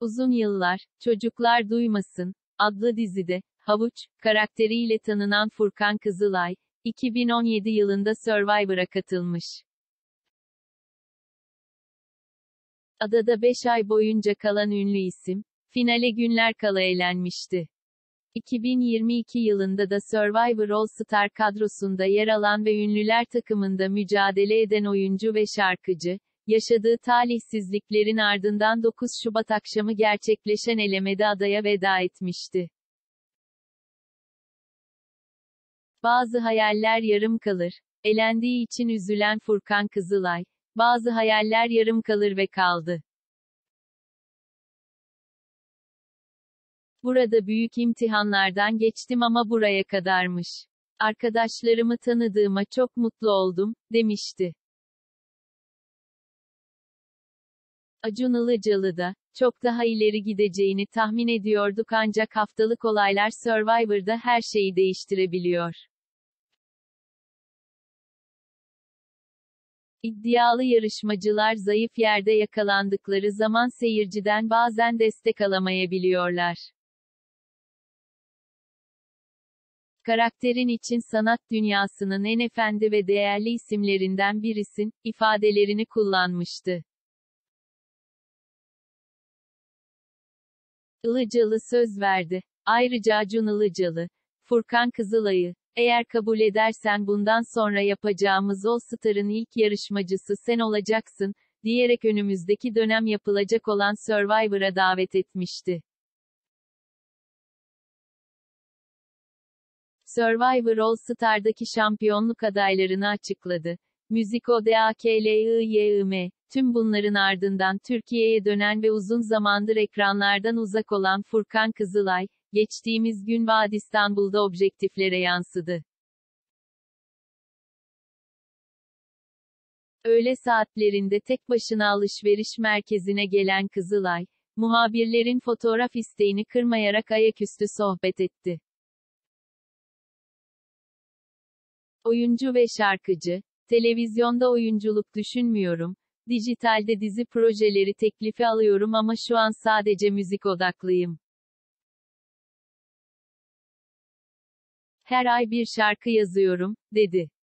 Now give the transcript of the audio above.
Uzun Yıllar, Çocuklar Duymasın adlı dizide, Havuç karakteriyle tanınan Furkan Kızılay, 2017 yılında Survivor'a katılmış. Adada 5 ay boyunca kalan ünlü isim, finale günler kala elenmişti. 2022 yılında da Survivor All Star kadrosunda yer alan ve ünlüler takımında mücadele eden oyuncu ve şarkıcı, yaşadığı talihsizliklerin ardından 9 Şubat akşamı gerçekleşen elemede adaya veda etmişti. Bazı hayaller yarım kalır. Elendiği için üzülen Furkan Kızılay, bazı hayaller yarım kalır ve kaldı. Burada büyük imtihanlardan geçtim ama buraya kadarmış. Arkadaşlarımı tanıdığıma çok mutlu oldum, demişti. Acun Ilıcalı da, çok daha ileri gideceğini tahmin ediyorduk ancak haftalık olaylar Survivor'da her şeyi değiştirebiliyor. İddialı yarışmacılar zayıf yerde yakalandıkları zaman seyirciden bazen destek alamayabiliyorlar. Karakterin için sanat dünyasının en efendi ve değerli isimlerinden birisin, ifadelerini kullanmıştı. Ilıcalı söz verdi. Ayrıca Acun Ilıcalı, Furkan Kızılay'ı, eğer kabul edersen bundan sonra yapacağımız All Star'ın ilk yarışmacısı sen olacaksın, diyerek önümüzdeki dönem yapılacak olan Survivor'a davet etmişti. Survivor All Star'daki şampiyonluk adaylarını açıkladı. Müziko DAKLIYIM, tüm bunların ardından Türkiye'ye dönen ve uzun zamandır ekranlardan uzak olan Furkan Kızılay, geçtiğimiz gün Vaat İstanbul'da objektiflere yansıdı. Öğle saatlerinde tek başına alışveriş merkezine gelen Kızılay, muhabirlerin fotoğraf isteğini kırmayarak ayaküstü sohbet etti. Oyuncu ve şarkıcı, televizyonda oyunculuk düşünmüyorum, dijitalde dizi projeleri teklifi alıyorum ama şu an sadece müzik odaklıyım. Her ay bir şarkı yazıyorum, dedi.